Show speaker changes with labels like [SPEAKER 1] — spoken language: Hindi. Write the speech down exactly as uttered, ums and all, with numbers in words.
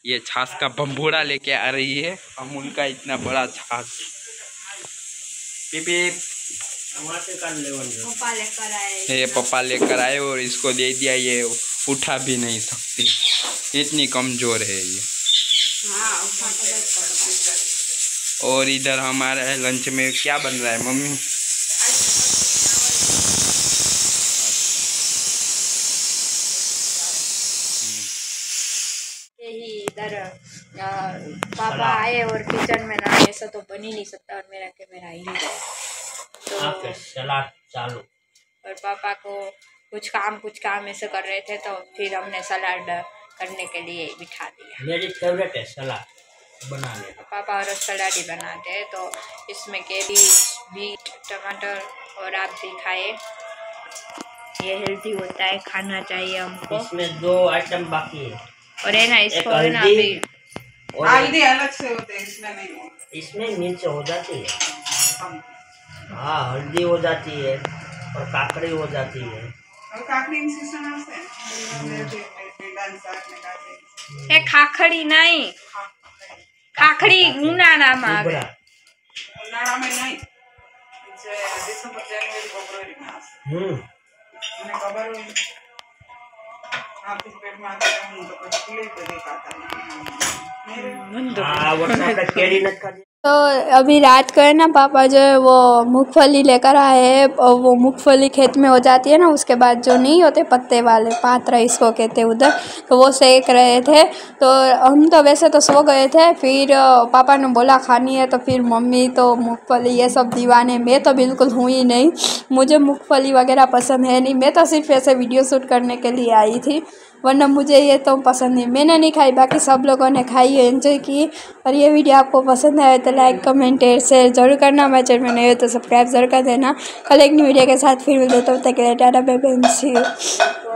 [SPEAKER 1] ये छाछ का बम्बूड़ा लेके आ रही है, अमूल का इतना बड़ा छाछ। पीपी ये पापा लेकर आए और इसको दे दिया। ये उठा भी नहीं सकती, इतनी कमजोर है ये। और इधर हमारे लंच में क्या बन रहा है मम्मी?
[SPEAKER 2] इधर पापा आए और किचन में ना ऐसा तो बन ही नहीं सकता और मेरा कैमरा ही नहीं गया, तो
[SPEAKER 3] सलाद चालू।
[SPEAKER 2] और पापा को कुछ काम कुछ काम ऐसे कर रहे थे, तो फिर हमने सलाद करने के लिए बिठा दिया।
[SPEAKER 3] मेरी फेवरेट है सलाद बनाने।
[SPEAKER 2] पापा और सलाद ही बनाते हैं, तो इसमें कैबेज, बीट, टमाटर और आप भी खाए, ये हेल्दी होता है, खाना चाहिए हमको।
[SPEAKER 3] इसमें दो आइटम बाकी है
[SPEAKER 2] और है ना, इसको है ना अभी
[SPEAKER 4] हल्दी अलग से होते हैं, इसमें नहीं होता।
[SPEAKER 3] इसमें मिर्च हो जाती है, हाँ हल्दी हो जाती है और काकड़ी हो जाती है।
[SPEAKER 4] और काकड़ी इंसिस्टेंट
[SPEAKER 2] है खाखड़ी नहीं, खाखड़ी गुना नाम आवे
[SPEAKER 4] उनाळा में नहीं, दिसंबर जानेवारी फेब्रुआरी में आसे।
[SPEAKER 3] हम्म
[SPEAKER 4] મને ખબર હોય आप इस पेट में आते हैं तो कुछ क्लियर तो दिखाता नहीं।
[SPEAKER 3] हाँ वो साथ केरी न खा।
[SPEAKER 2] तो अभी रात को है ना पापा जो है वो मूंगफली लेकर आए हैं, और वो मूंगफली खेत में हो जाती है ना, उसके बाद जो नहीं होते पत्ते वाले, पात्रा इसको कहते हैं उधर, तो वो सेक रहे थे। तो हम तो वैसे तो सो गए थे, फिर पापा ने बोला खानी है, तो फिर मम्मी तो मूंगफली ये सब दीवाने, मैं तो बिल्कुल हूँ ही नहीं, मुझे मूंगफली वगैरह पसंद है नहीं, मैं तो सिर्फ ऐसे वीडियो शूट करने के लिए आई थी, वरना मुझे ये तो पसंद नहीं। मैंने नहीं खाई, बाकी सब लोगों ने खाई है, एंजॉय की। और ये वीडियो आपको पसंद आए तो लाइक कमेंट शेयर जरूर करना, हमारे चैनल में नए हो तो सब्सक्राइब जरूर कर देना। कल एक नई वीडियो के साथ फिर मिलते, तब तक के लिए टाटा बाय बाय।